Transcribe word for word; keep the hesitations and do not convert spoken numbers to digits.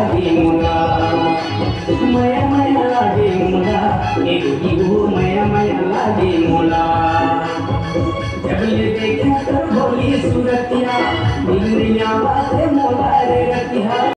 लागे मोला माया माया लागे मोला एक वो माया माया लागे मोला जब ये देखा तो बोली सूरतिया दिल